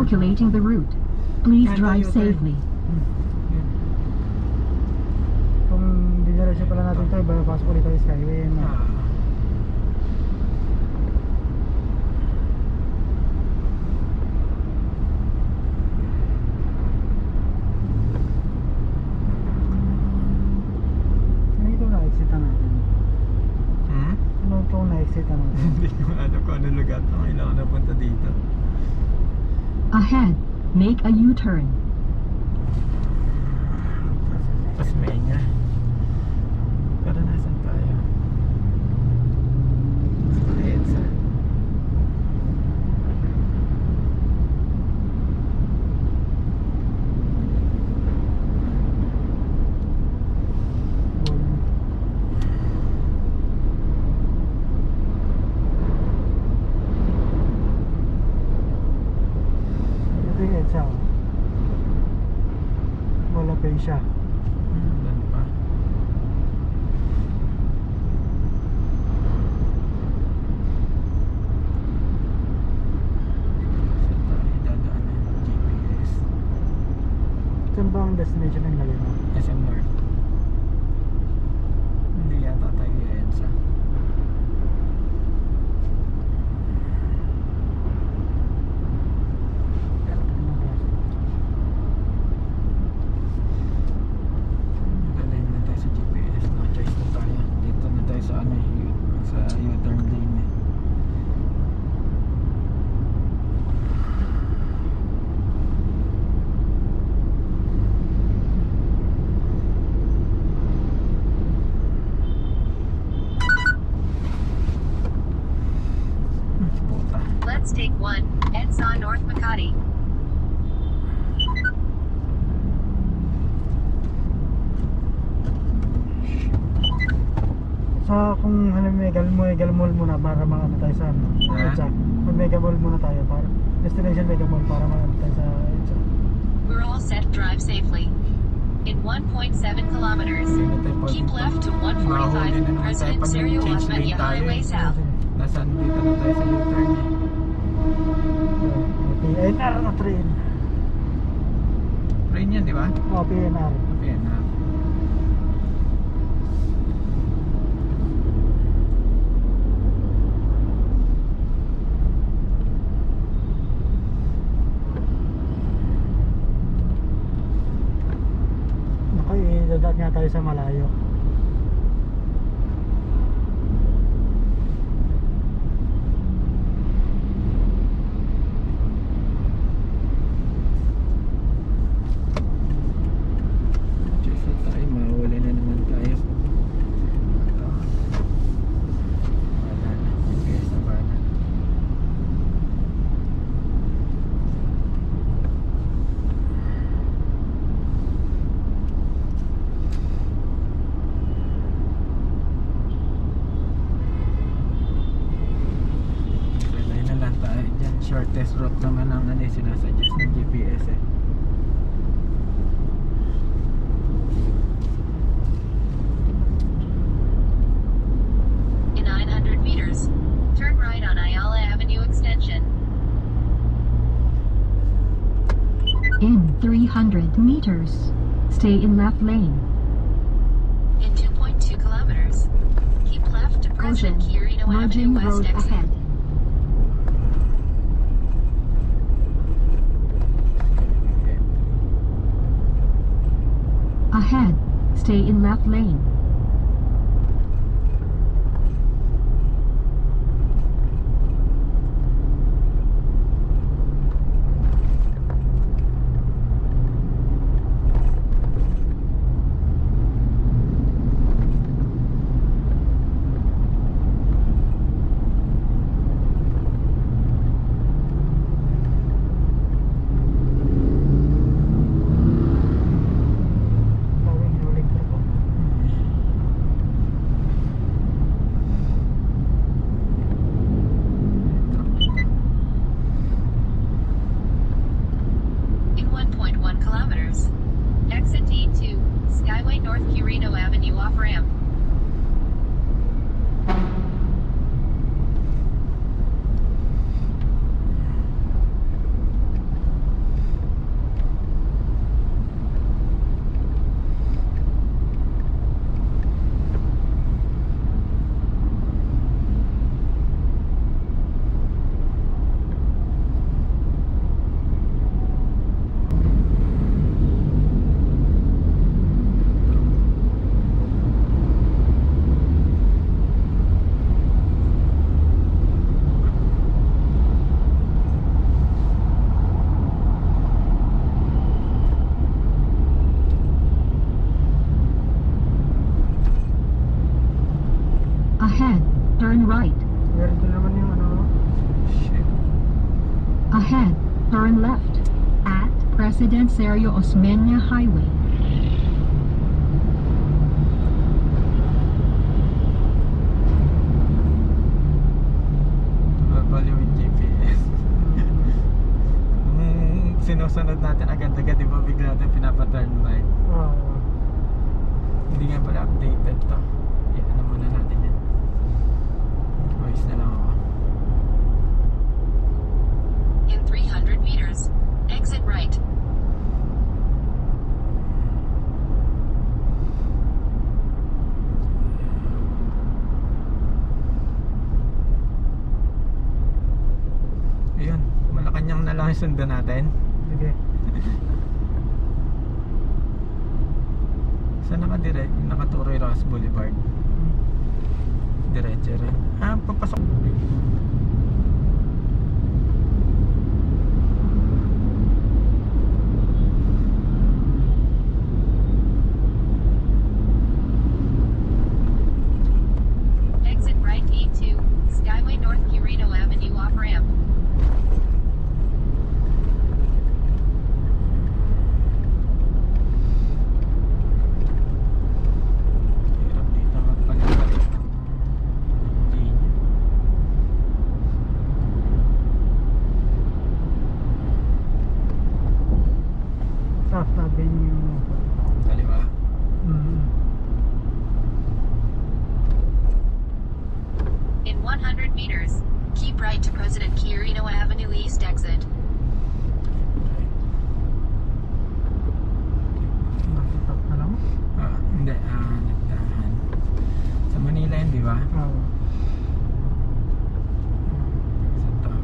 Calculating the route. Please drive safely. Kung didiretso pala natin ito, pasok ulit tayo Skyway. Hindi ko alam kung ano lugar ito. Kailangan na punta dito. Ahead, make a U-turn. Pasmenya. Pero nasan tayo? Edsa. Wala pa siya. Doon pa. Saan tayo dadaan ng GPS? Saan ba ang destination ng lagay mo? SM North. Hindi yata tayo EDSA. Let's take 1, EDSA North Makati. So kung mega mall muna para makano tayo sa EDSA. Mega mall muna tayo para destination mega mall para makano tayo sa EDSA. We're all set. Drive safely. In 1.7 kilometers, keep left to 145 President Sergio Buendia Highway South. Nasaan dito na tayo sa U-turn eh. PNR na train. Train yan, di ba? Oo, PNR. PNR. Naku, idadaan nga tayo sa malayo. Shortest route naman ang sinasuggest ng GPS eh. In 900 meters, turn right on Ayala Avenue Extension. In 300 meters, stay in left lane. In 2.2 kilometers, keep left to President Quirino Avenue Margin West Road exit. ahead. Ahead, stay in left lane. In 1.1 kilometers, exit D2, Skyway North Quirino Avenue off-ramp. President Sergio Osmeña Highway. Mabaliw yung GPS. Sinusunod natin agad-agad, di ba bigla natin pinapaturn right? Hindi nga pala updated to. Ano muna natin yan. Voice na lang ako. In 300 meters, exit right. Ayun, Malacanang na lang yung sundan natin. Sige. Saan nakaturo yung Roxas Boulevard? Diretso rin. Papasok. Exit right E2, Skyway North Quirino Avenue off-ramp. Hirap dito magpalit-palit ng linya. South Avenue. Kaliwa. In 100 meters, keep right to President Quirino Avenue East exit. Nakitap na lang. Hindi, nagdahan. Sa Manila yun, di ba? Sa top.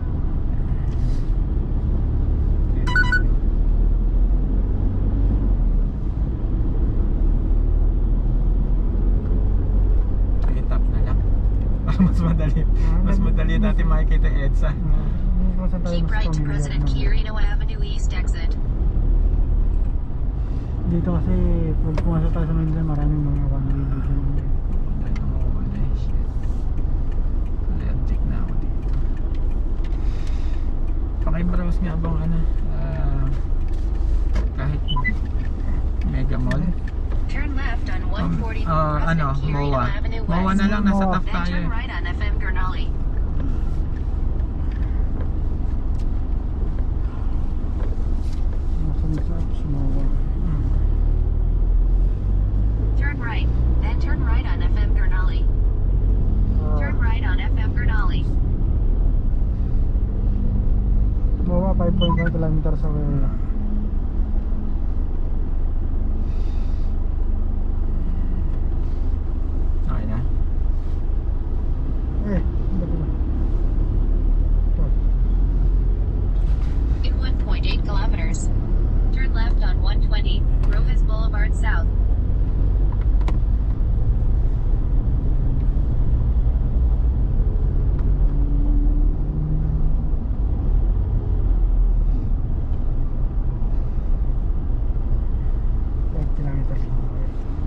Sige, top na lang. Para mas madali. Mas madali natin makikita yung EDSA. Keep right to President Quirino Avenue East exit. Dito kasi pag pumasok tayo sa Manila, maraming mga one-way dito. Wala, shit. Allergic na ako dito. Pakibrowse nga bang kahit Mega Mall. Turn left on 140 President Quirino MOA. Avenue MOA West. na lang, nasa top Then tayo. turn right on FM Gurnali. Turn right, then turn right on FM Gurnali. Turn right on FM Gurnali. Mga 5.1 kilometers away. Okay na. Hindi ko na. In 1.8 kilometers, turn left on 120 Roxas Boulevard South. Kilometers lang away.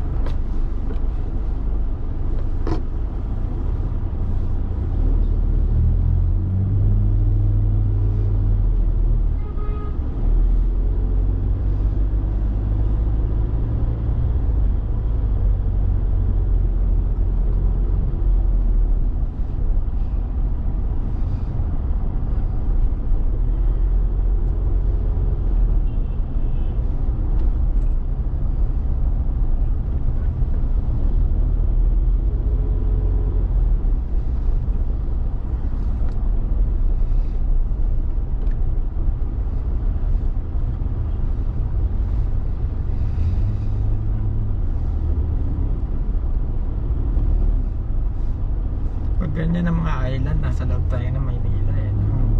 Pag ganyan ng mga island, nasa loob tayo ng Maynila eh.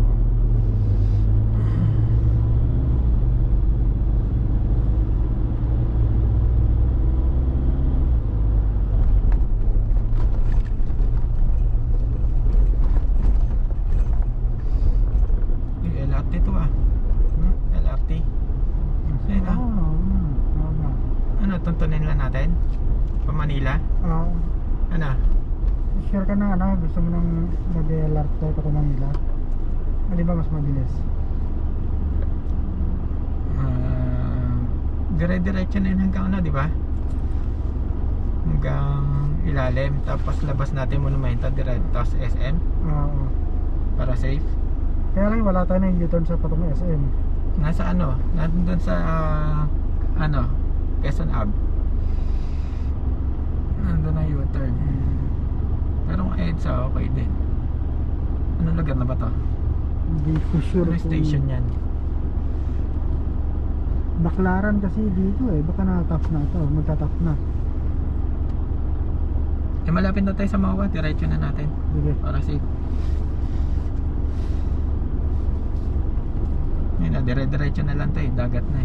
Yung LRT to LRT. Ayun Ano, tuntunin lang natin? Pa Manila? Ano? Sure ka na gusto mo nang mag-alert tayo pa Manila? Di ba mas mabilis? dire-diretso na yun hanggang ano, di ba? Hanggang ilalim. Tapos labas natin Monumento, tapos SM. Oo. Para safe. Kaya lang wala tayo na U-turn sa patong SM. Nasa ano? Nandun sa ano? Quezon Ave. Nandun na U-turn. Pero kung EDSA, okay din. Anong lugar na ba to? Hindi ko sure Ano station yan? Baklaran kasi dito eh. Baka na-top na to. Magta-top na. Eh malapit na tayo sa Mawa. Diretso na natin. Sige. Para safe. Yun na, dire-diretso na lang tayo. Dagat na eh.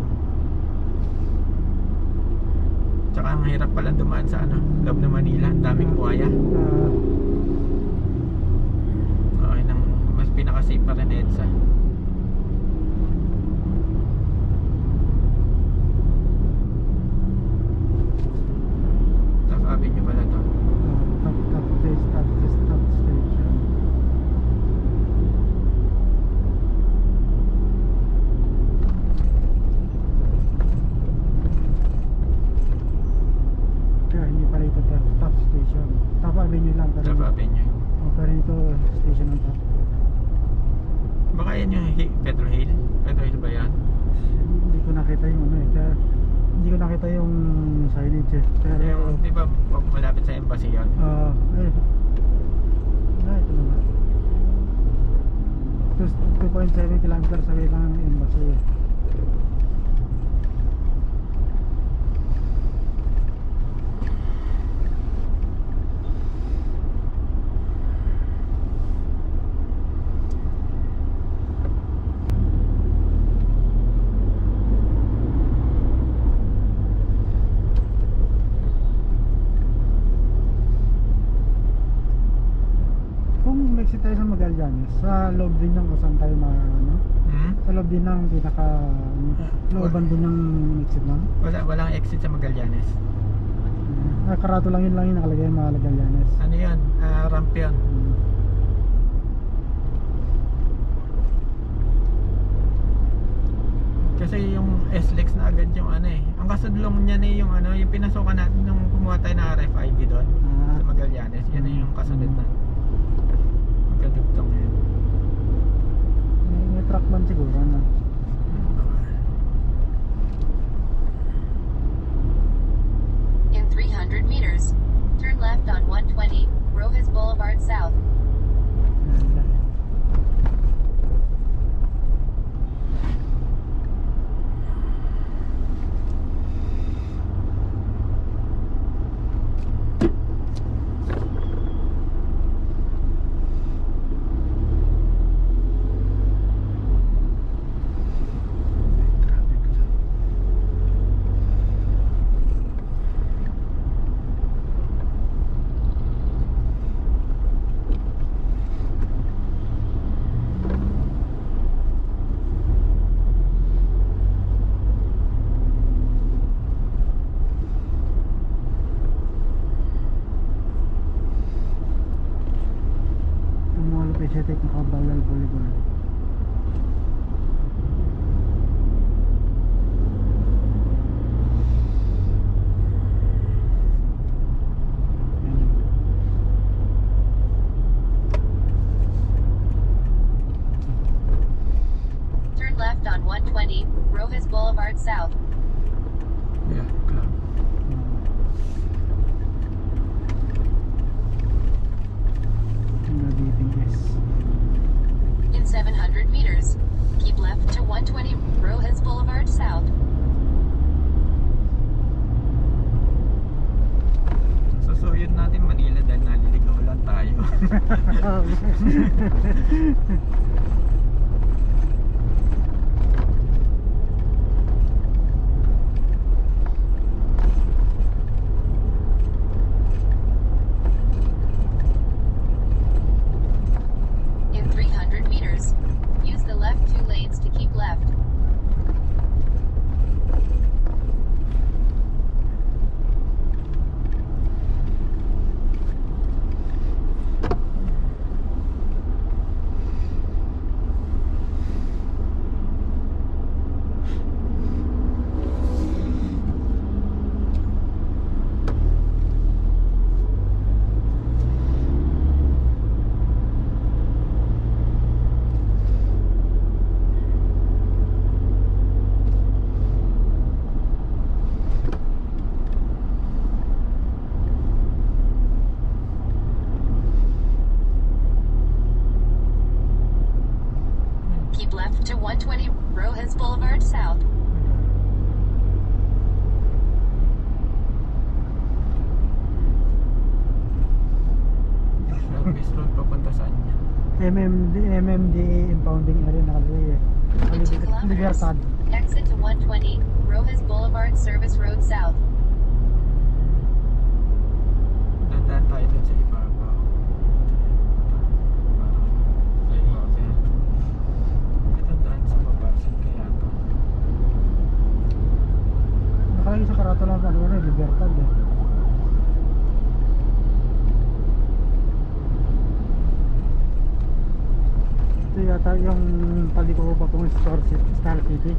Tsaka ang hirap pala dumaan sa ano, loob ng Manila. Ang daming buhaya. Okay, nang mas pinaka-safe pa rin EDSA. Top Avenue pala to. Top station. Kaya hindi pala ito top station. Top Avenue lang. Top Avenue. Pero ito station ng top. Baka yan yung Pedro Hill? Pedro Hill ba yan? Hindi ko nakita yung ano eh. Kaya hindi ko nakita yung signage eh. Pero Yung, di ba malapit sa embassy yan? ito naman. 2.7 kilometers away lang ang embassy eh. Exit tayo sa Magallanes, sa loob din ng kung saan tayo ano? Sa loob din ng pinaka looban din ng exit nun? Walang exit sa Magallanes. Karato lang yun nakalagay yung mga Magallanes. Ano yan? Ramp yun. Kasi yung SLEX na agad yung ano eh. Ang kasadlong niya yung ano, yung pinasokan natin nung kumuha tayo ng RFID doon sa Magallanes. Yan na yung kasunod na. Magkadugtong yan. May truck man siguro na. In 300 meters, turn left on 120, Roxas Boulevard South. Buendia Boulevard. Turn left on 120, Roxas Boulevard South. Yeah, club. In 700 meters, keep left to 120, Roxas Boulevard South. Susuyod natin Manila dahil naliligaw lang tayo. In 300 meters, use the left 2 lanes to keep left. 120 Roxas Boulevard South. Service road papunta saan niya? MMDA impounding area nakalagay eh. In 2 kilometers, Libertad. exit to 120 Roxas Boulevard Service Road South. Dandaan tayo dun sa ibabaw. Ay, okay. Dandaan sa baba. Saan kaya ito? Nakalagay sa karatula ng ano, Libertad eh. Ito yata yung paliko ko patungong Star City.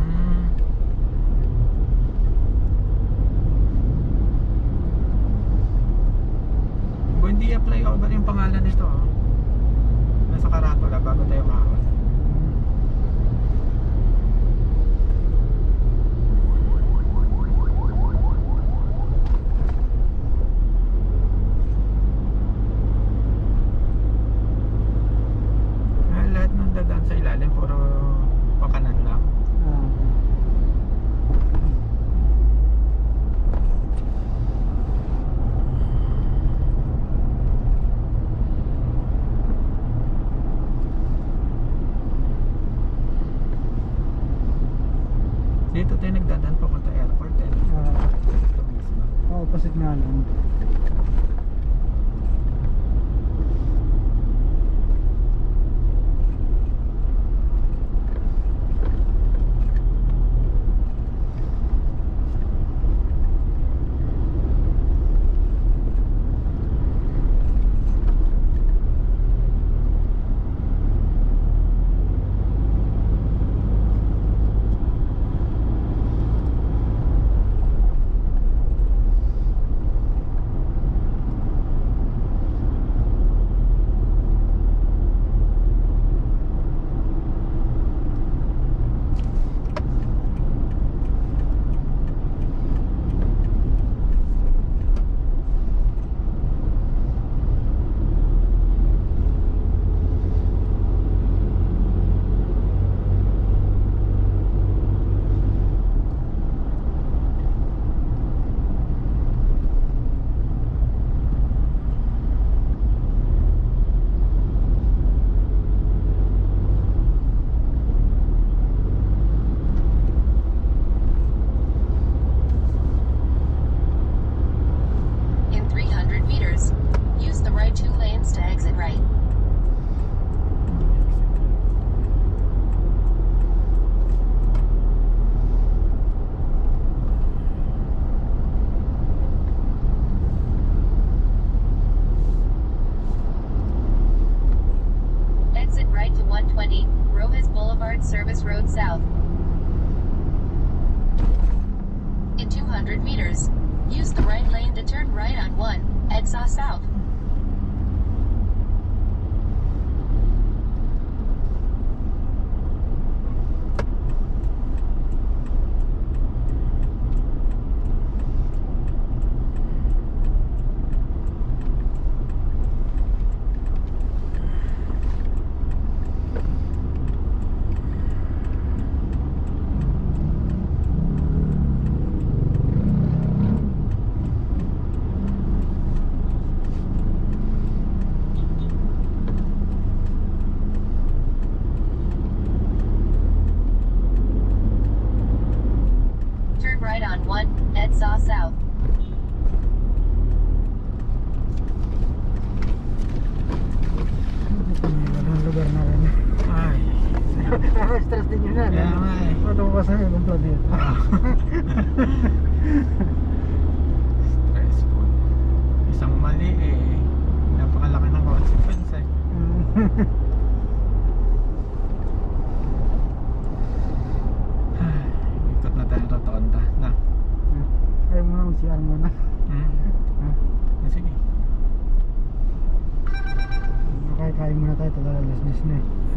Buendia Flyover yung pangalan nito. Nasa karatula bago tayo makakot. Lahat ng dadaan sa ilalim puro pakanan lang. Dito tayo nagdadaan papunta airport eh. Ito mismo. Opposite nga lang. Service Road South. In 200 meters, use the right lane to turn right on 1, EDSA South. Right on 1, EDSA South. Magandang lugar na rin. Ay. Stress din yun yan. Kaya nga eh. Ito ko kasi yung planeta. Stressful. Isang mali eh. Napakalaki ng consequence eh. Ikot na tayo rotonda na. Ayaw mo na mag-CR muna. Sige. Kain muna tayo. Tagal alas 10 na eh.